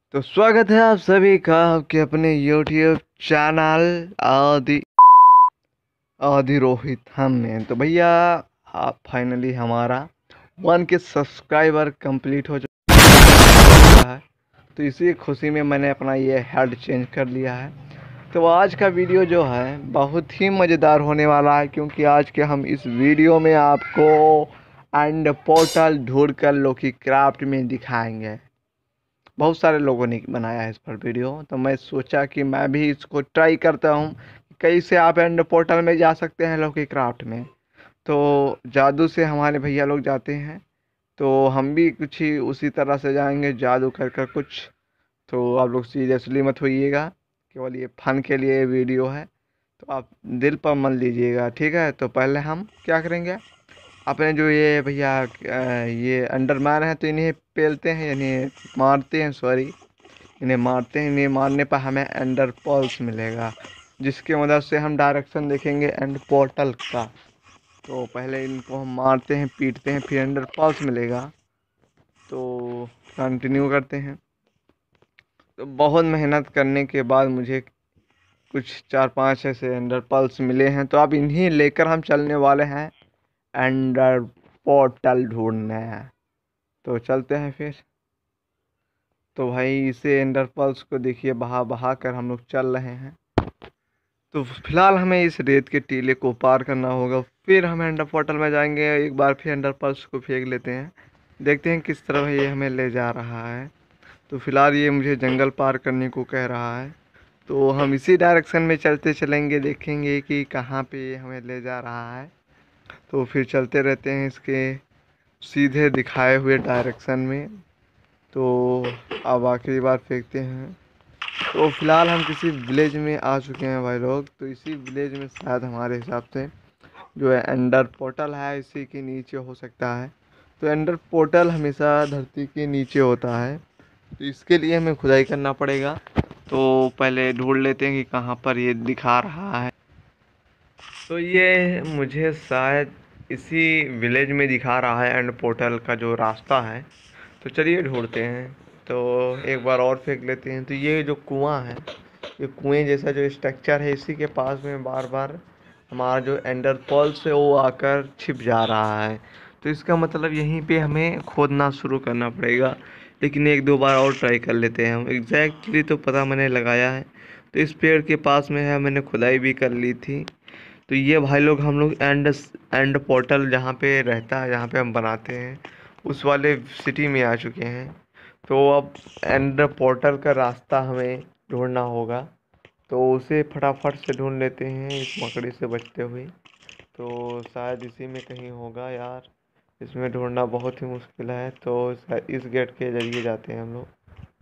तो स्वागत है आप सभी का आपके अपने YouTube चैनल आदि आदि रोहित हम में। तो भैया आप फाइनली हमारा 1 के सब्सक्राइबर कंप्लीट हो चुका है। तो इसी खुशी में मैंने अपना ये हेड चेंज कर लिया है। तो आज का वीडियो जो है बहुत ही मज़ेदार होने वाला है, क्योंकि आज के हम इस वीडियो में आपको एंड पोर्टल ढूंढ कर लोकी क्राफ्ट में दिखाएंगे। बहुत सारे लोगों ने बनाया है इस पर वीडियो, तो मैं सोचा कि मैं भी इसको ट्राई करता हूँ। कैसे आप एंड पोर्टल में जा सकते हैं लोकी क्राफ्ट में। तो जादू से हमारे भैया लोग जाते हैं, तो हम भी कुछ ही उसी तरह से जाएंगे जादू कर कर कुछ। तो आप लोग सीरियसली मत होइएगा, केवल ये फन के लिए वीडियो है, तो आप दिल पर मन लीजिएगा, ठीक है। तो पहले हम क्या करेंगे, अपने जो ये भैया ये अंडरमैन है तो इन्हें पेलते हैं, यानी मारते हैं, सॉरी इन्हें मारते हैं। इन्हें मारने पर हमें एंडर पल्स मिलेगा, जिसकी मदद से हम डायरेक्शन देखेंगे एंड पोर्टल का। तो पहले इनको हम मारते हैं, पीटते हैं, फिर एंडर पल्स मिलेगा। तो कंटिन्यू करते हैं। तो बहुत मेहनत करने के बाद मुझे कुछ 4-5 ऐसे एंडर पल्स मिले हैं, तो अब इन्हीं लेकर हम चलने वाले हैं एंडर पोर्टल ढूंढने। तो चलते हैं फिर। तो भाई इसे एंडर पल्स को देखिए बहा बहा कर हम लोग चल रहे हैं। तो फिलहाल हमें इस रेत के टीले को पार करना होगा, फिर हम एंडर पोर्टल में जाएंगे। एक बार फिर एंडर पल्स को फेंक लेते हैं, देखते हैं किस तरफ ये हमें ले जा रहा है। तो फिलहाल ये मुझे जंगल पार करने को कह रहा है, तो हम इसी डायरेक्शन में चलते चलेंगे, देखेंगे कि कहाँ पे ये हमें ले जा रहा है। तो फिर चलते रहते हैं इसके सीधे दिखाए हुए डायरेक्शन में। तो अब आखिरी बार फेंकते हैं। तो फिलहाल हम किसी विलेज में आ चुके हैं भाई लोग। तो इसी विलेज में शायद हमारे हिसाब से जो है एंडर पोर्टल है, इसी के नीचे हो सकता है। तो एंडर पोर्टल हमेशा धरती के नीचे होता है, तो इसके लिए हमें खुदाई करना पड़ेगा। तो पहले ढूंढ लेते हैं कि कहाँ पर ये दिखा रहा है। तो ये मुझे शायद इसी विलेज में दिखा रहा है एंड पोर्टल का जो रास्ता है। तो चलिए ढूंढते हैं। तो एक बार और फेंक लेते हैं। तो ये जो कुआं है, ये कुएं जैसा जो स्ट्रक्चर है, इसी के पास में बार बार हमारा जो एंडर पल्स है वो आकर छिप जा रहा है। तो इसका मतलब यहीं पे हमें खोदना शुरू करना पड़ेगा, लेकिन 1-2 बार और ट्राई कर लेते हैं हम। एग्जैक्टली तो पता मैंने लगाया है। तो इस पेड़ के पास में है, मैंने खुदाई भी कर ली थी। तो ये भाई लोग हम लोग एंड पोर्टल जहाँ पे रहता है, जहाँ पे हम बनाते हैं, उस वाले सिटी में आ चुके हैं। तो अब एंड पोर्टल का रास्ता हमें ढूंढना होगा, तो उसे फटाफट से ढूंढ लेते हैं इस मकड़ी से बचते हुए। तो शायद इसी में कहीं होगा यार, इसमें ढूंढना बहुत ही मुश्किल है। तो इस गेट के जरिए जाते हैं हम लोग।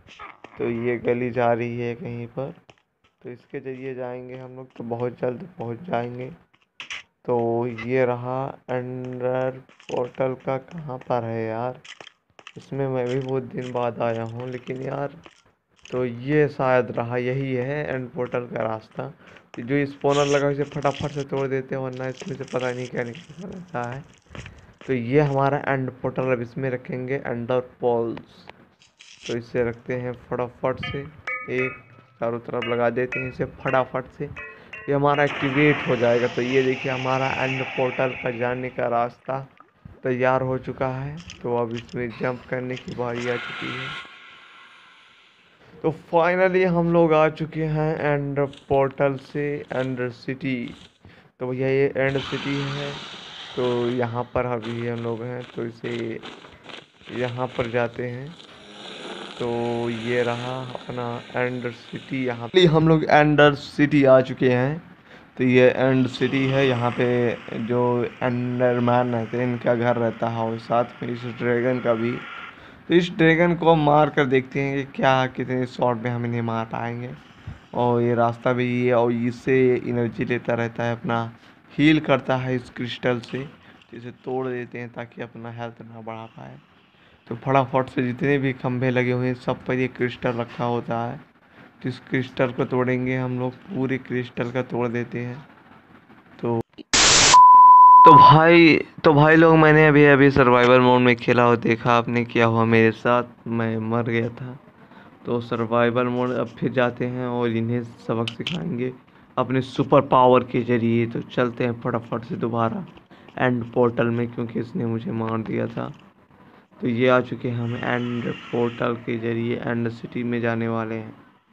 तो ये गली जा रही है कहीं पर, तो इसके जरिए जाएंगे हम लोग, तो बहुत जल्द पहुंच जाएंगे। तो ये रहा एंडर पोर्टल का, कहाँ पर है यार, इसमें मैं भी बहुत दिन बाद आया हूँ, लेकिन यार तो ये शायद रहा, यही है एंड पोर्टल का रास्ता। जो स्पॉनर लगा है, इसे फटाफट से तोड़ देते हैं, वरना इसमें से पता नहीं क्या निकलता रहता है। तो ये हमारा एंड पोर्टल, अब इसमें रखेंगे एंडर पोल्स। तो इसे रखते हैं फटाफट से, एक चारों तरफ लगा देते हैं इसे फटाफट से, ये हमारा एक्टिवेट हो जाएगा। तो ये देखिए हमारा एंड पोर्टल का जाने का रास्ता तैयार हो चुका है। तो अब इसमें जंप करने की बारी आ चुकी है। तो फाइनली हम लोग आ चुके हैं एंड पोर्टल से एंड सिटी। तो भैया ये एंड सिटी है, तो यहाँ पर अभी हम लोग हैं, तो इसे यहाँ पर जाते हैं। तो ये रहा अपना एंड सिटी, यहाँ पे हम लोग एंडर सिटी आ चुके हैं। तो ये एंड सिटी है, यहाँ पे जो एंडरमैन रहते हैं इनका घर रहता है, और साथ में इस ड्रैगन का भी। तो इस ड्रैगन को हम मार कर देखते हैं कि क्या कितने शॉट में हम इन्हें मार पाएंगे। और ये रास्ता भी है, और इससे एनर्जी लेता रहता है, अपना हील करता है इस क्रिस्टल से। तो इसे तोड़ देते हैं ताकि अपना हेल्थ ना बढ़ा पाए। तो फटाफट से जितने भी खंभे लगे हुए हैं सब पर ये क्रिस्टल रखा होता है। तो इस क्रिस्टल को तोड़ेंगे हम लोग, पूरे क्रिस्टल का तोड़ देते हैं। तो भाई लोग, मैंने अभी सर्वाइवल मोड में खेला और देखा आपने क्या हुआ मेरे साथ, मैं मर गया था। तो सर्वाइवल मोड अब फिर जाते हैं और इन्हें सबक सिखाएंगे अपने सुपर पावर के जरिए। तो चलते हैं फटाफट से दोबारा एंड पोर्टल में, क्योंकि इसने मुझे मार दिया था। तो ये आ चुके हैं हम एंड पोर्टल के जरिए एंड सिटी में जाने वाले हैं।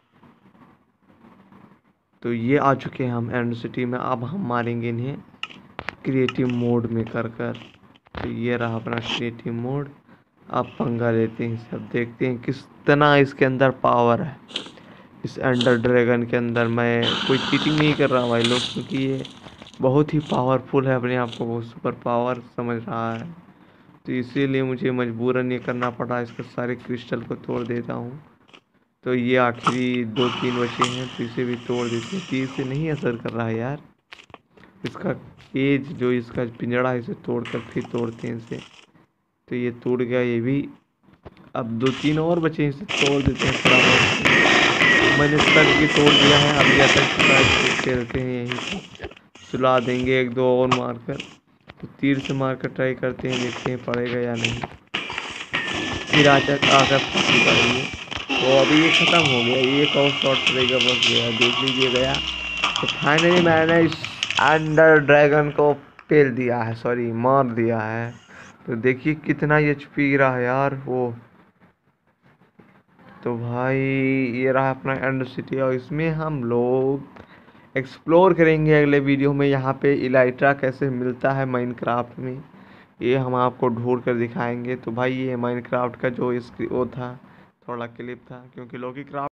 तो ये आ चुके हैं हम एंड सिटी में। अब हम मारेंगे इन्हें क्रिएटिव मोड में कर कर। तो ये रहा अपना क्रिएटिव मोड। अब पंगा लेते हैं, सब देखते हैं कितना इसके अंदर पावर है। इस एंडर ड्रैगन के अंदर मैं कोई चीटिंग नहीं कर रहा भाई लोग, क्योंकि ये बहुत ही पावरफुल है, अपने आप को बहुत सुपर पावर समझ रहा है। तो इसीलिए मुझे मजबूरन ये करना पड़ा, इसके सारे क्रिस्टल को तोड़ देता हूँ। तो ये आखिरी 2-3 बचे हैं, तो इसे भी तोड़ देते हैं। तीर से नहीं असर कर रहा है यार इसका केज, जो इसका पिंजड़ा है, इसे तोड़कर फिर तोड़ते हैं इसे। तो ये टूट गया ये भी। अब 2-3 और बचे हैं, इसे तोड़ देते हैं फटाफट। मैंने तक भी तोड़ दिया है, अब यह तक खेलते हैं यहीं से। सुला देंगे 1-2 और मारकर। तो तीर से मारकर ट्राई करते हैं, देखते हैं पड़ेगा या नहीं। फिर आकर फांसी पड़ेगी। तो अभी ये ख़त्म हो गया, एक और शॉट रहेगा बस, गया देख लीजिए गया। तो फाइनली मैंने इस अंडर ड्रैगन को पेल दिया है, सॉरी मार दिया है। तो देखिए कितना एचपी रहा है यार वो। तो भाई ये रहा अपना एंड सिटी, और इसमें हम लोग एक्सप्लोर करेंगे अगले वीडियो में। यहाँ पे इलाइट्रा कैसे मिलता है माइनक्राफ्ट में, ये हम आपको ढूंढ कर दिखाएंगे। तो भाई ये माइनक्राफ्ट का जो वो था, थोड़ा क्लिप था, क्योंकि लोकी क्राफ्ट